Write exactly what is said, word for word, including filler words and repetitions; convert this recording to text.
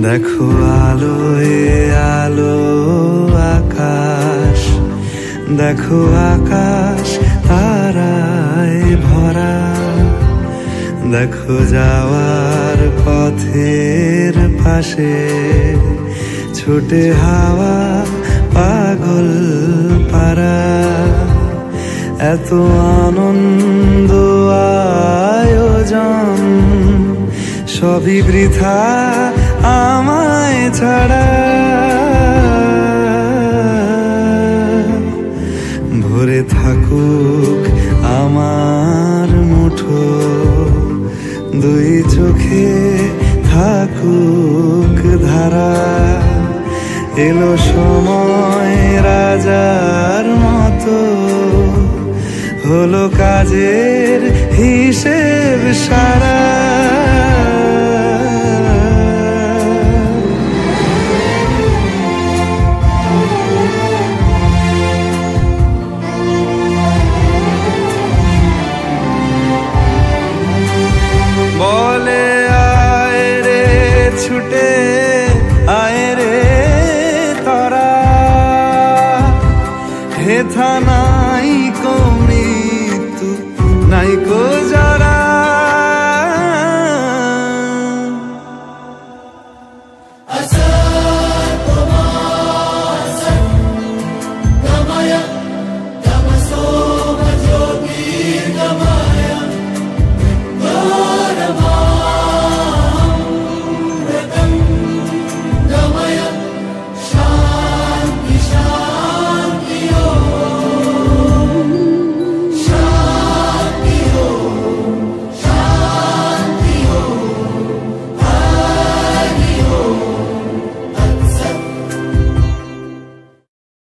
দেখো আলোয় আলো আকাশ, দেখো আকাশ তারায় ভরা, দেখো যাওয়ার পথের পাশে ছুটে হাওয়া পাগল পারা। এত আনন্দ আয়োজন সবই বৃথা আমায় ছাড়া। ভরে থাকুক আমার মুঠো, দুই চোখে থাকুক ধারা। এলো সময় রাজার মতো, হলো কাজের হিসেব সারা।